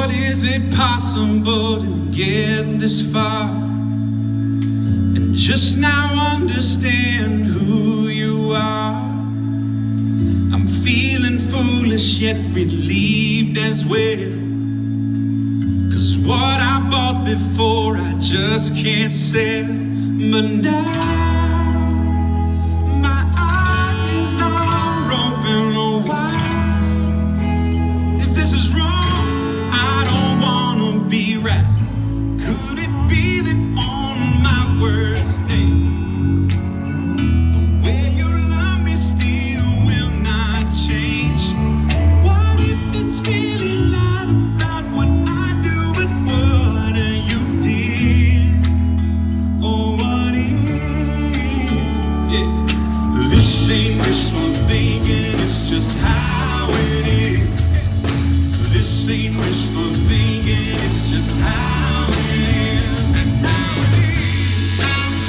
Lord, is it possible to get this far and just now understand who you are? I'm feeling foolish yet relieved as well, 'cause what I bought before I just can't sell. But now my eyes are open wide. If this is wrong, I don't wanna be right. Could it be that on my worst day, the way you love me still will not change? What if it's really not about what I do, but what you did? Oh, what if? Yeah. This ain't wishful thinking, it's just how it is. This ain't wishful thinking, it's just how it is. It's how it is.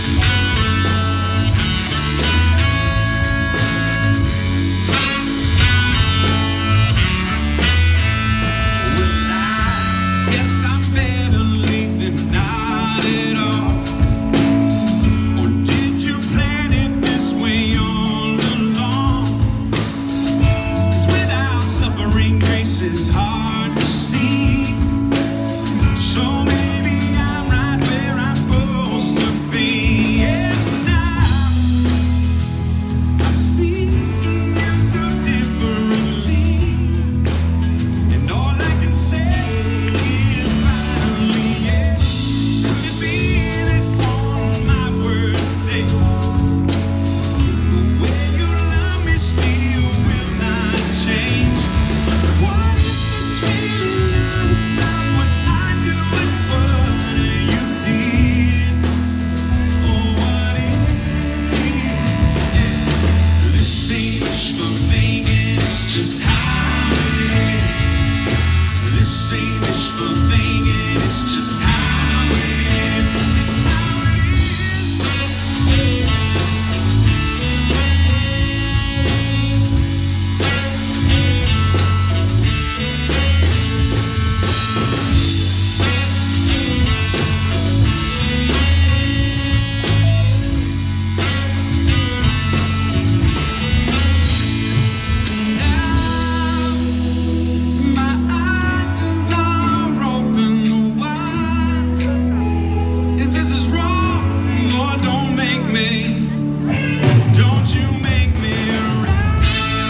Well, I guess I'm better late than not at all. Or did you plan it this way all along? 'Cause without suffering, grace is hard to see. So maybe I'm right where I'm supposed to be. And now I'm seeing you so differently, and all I can say is finally, yeah. Could it be that on my worst day, the way you love me still will not change? What if it's really not about what I do, but what you did? Oh, what if? This ain't wishful thinking, it's just how it is. This ain't wishful thinking, it's just how it is. It's how it is. Now my eyes are open wide. If this is wrong, Lord, don't make me. Don't you make me right.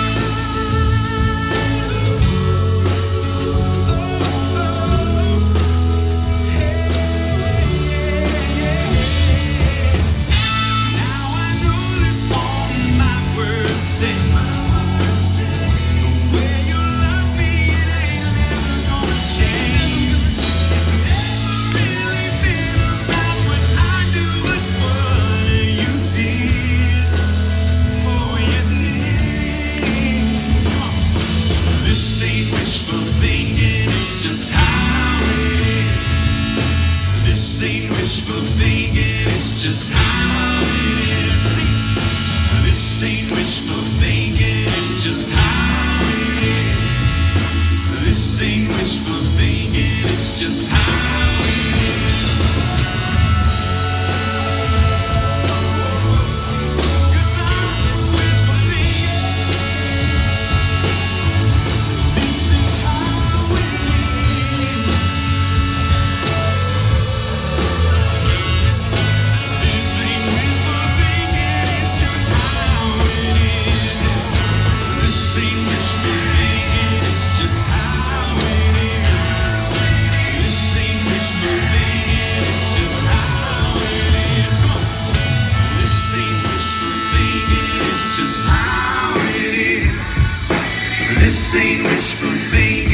Now I know that on my worst day, the way you love me, it ain't never gonna change. It's never really been about what I do, but what you did. Oh, yes, it is. This ain't wishful thinking, it's just how it is. This ain't wishful thinking, it's just how it is. This ain't wishful thinking, it's just how it is. This ain't wishful thinking, it's just how it is. Goodbye, wishful thinking. This is how it is. This ain't wishful thinking, it's just how it is. This ain't wishful thinking, it's just how it is. This ain't wishful thinking, it's just how it is. Come on. This ain't wishful thinking, it's just how it is. This ain't wishful thinking.